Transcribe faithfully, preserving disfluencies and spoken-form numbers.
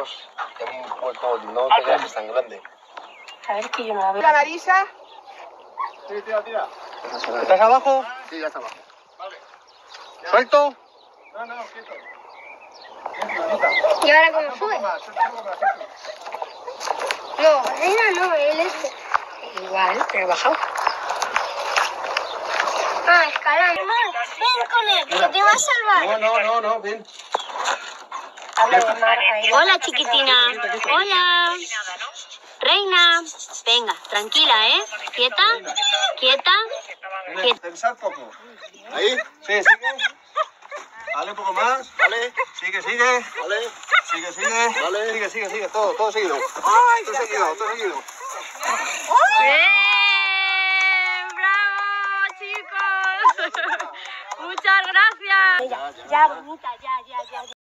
un hueco, no te quedes tan grande. A ver, que yo no la veo. ¿La Marisa? Sí, tira, tira. ¿Estás abajo? Sí, ya está abajo. Vale. ¿Suelto? No, no, quieto. ¿Y ahora cómo sube? Más, un poco más, eso. No, Reina no, él este. Igual, pero bajado. Ah, escalando. Ven con él, que te va a salvar. No, no, no, no, ven. Hola, chiquitina. Hola. Reina. Venga, tranquila, ¿eh? Quieta, quieta. Ven, pensad poco. ¿Ahí? Sí, sigue. Vale, un poco más. Vale. Sigue, sigue. Vale. Sigue, sigue. Vale. Sigue, sigue, sigue. Todo, todo seguido. Todo seguido, todo seguido. ¡Bien! ¡Bravo, chicos! Muchas gracias. Ya, bonita, ya, ya, ya.